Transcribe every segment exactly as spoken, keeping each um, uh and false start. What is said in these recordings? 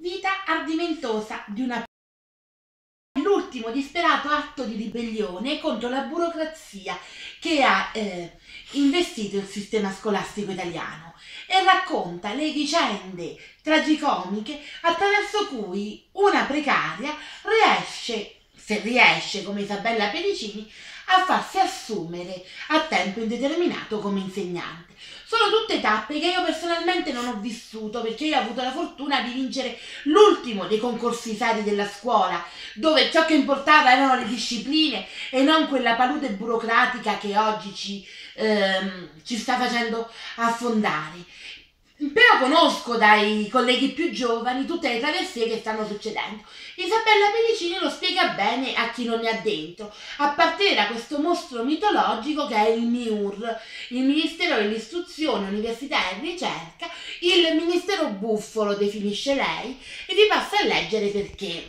Vita ardimentosa di una l'ultimo disperato atto di ribellione contro la burocrazia che ha eh, investito il sistema scolastico italiano e racconta le vicende tragicomiche attraverso cui una precaria riesce, se riesce come Isabella Pericini, a farsi assumere a tempo indeterminato come insegnante. Sono tutte tappe che io personalmente non ho vissuto, perché io ho avuto la fortuna di vincere l'ultimo dei concorsi seri della scuola, dove ciò che importava erano le discipline e non quella palude burocratica che oggi ci, ehm, ci sta facendo affondare. Però conosco dai colleghi più giovani tutte le traversie che stanno succedendo. Isabella Pericini lo spiega bene a chi non è addentro, a partire da questo mostro mitologico che è il M I U R, il Ministero dell'Istruzione, Università e Ricerca. Il ministero buffo lo definisce lei e vi passo a leggere perché.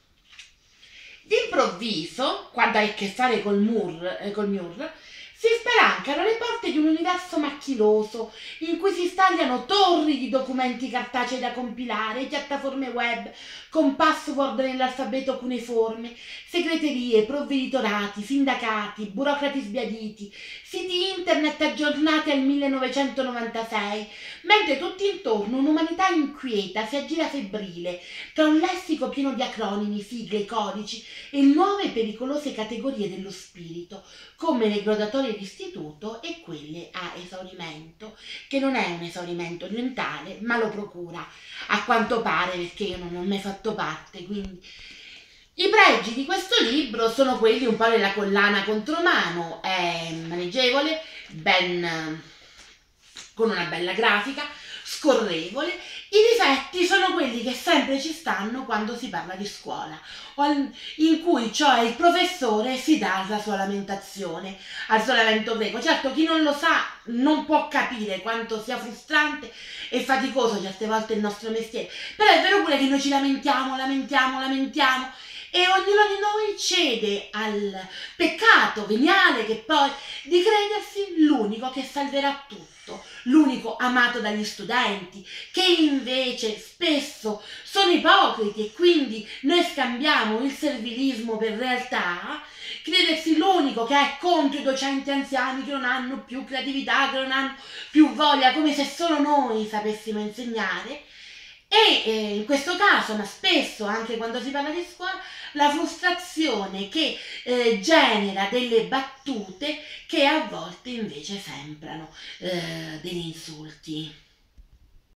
D'improvviso, quando hai a che fare col M U R, eh, col M I U R, si spalancano le porte di un universo macchiloso in cui si stagliano torri di documenti cartacei da compilare, piattaforme web con password nell'alfabeto cuneiforme, segreterie, provveditorati, sindacati, burocrati sbiaditi, siti internet aggiornati al millenovecentonovantasei, mentre tutti intorno un'umanità inquieta si aggira febbrile tra un lessico pieno di acronimi, sigle, codici e nuove e pericolose categorie dello spirito, come le graduatorie d'istituto e quelle a esaurimento, che non è un esaurimento mentale, ma lo procura, a quanto pare, perché io non ho mai fatto parte, quindi. I pregi di questo libro sono quelli un po' della collana contromano, è maneggevole, ben, con una bella grafica, scorrevole. I difetti sono quelli che sempre ci stanno quando si parla di scuola, in cui cioè il professore si dà alla sua lamentazione, al suo lamento greco. Certo, chi non lo sa non può capire quanto sia frustrante e faticoso certe volte il nostro mestiere, però è vero pure che noi ci lamentiamo, lamentiamo, lamentiamo e ognuno di noi cede al peccato veniale che poi di credersi l'unico che salverà tutto, l'unico amato dagli studenti, che invece spesso sono ipocriti e quindi noi scambiamo il servilismo per realtà, credersi l'unico che è contro i docenti anziani che non hanno più creatività, che non hanno più voglia, come se solo noi sapessimo insegnare. E eh, in questo caso, ma spesso anche quando si parla di scuola, la frustrazione che eh, genera delle battute che a volte invece sembrano eh, degli insulti.